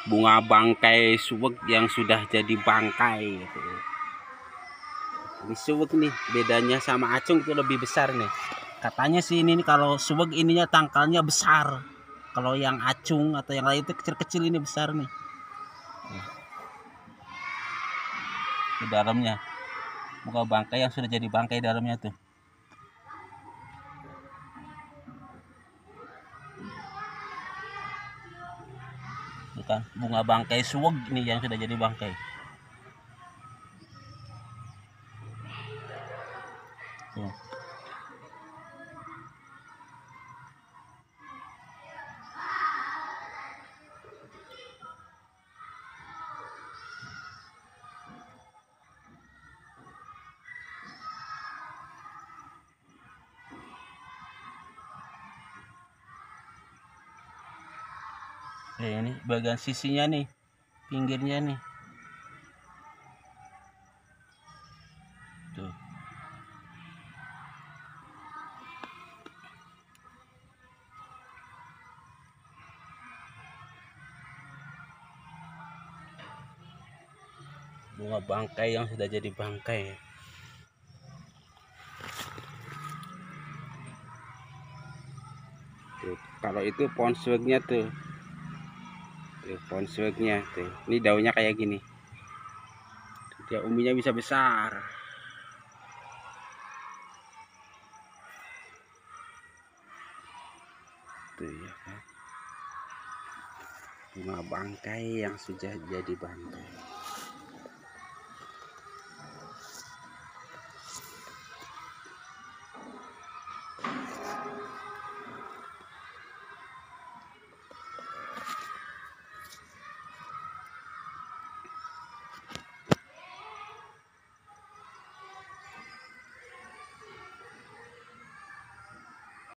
bunga bangkai suwek yang sudah jadi bangkai gitu. Ini suwek nih, bedanya sama acung itu lebih besar nih. Katanya sih ini nih, kalau suwek ininya tangkalnya besar. Kalau yang acung atau yang lain itu kecil-kecil, ini besar nih. Di dalamnya bunga bangkai yang sudah jadi bangkai dalamnya tuh. Bukan bunga bangkai suweg ini yang sudah jadi bangkai. Tuh. Ini bagian sisinya nih, pinggirnya nih. Tuh. Bunga bangkai yang sudah jadi bangkai. Tuh, kalau itu pohon suwegnya tuh. Tuh, pohon suwegnya tuh. Ini daunnya kayak gini. Dia umbinya bisa besar. Tuh ya kan. Bunga bangkai yang sudah jadi bangkai.